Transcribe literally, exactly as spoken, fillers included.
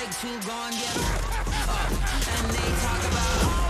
like to go and get up. And they talk about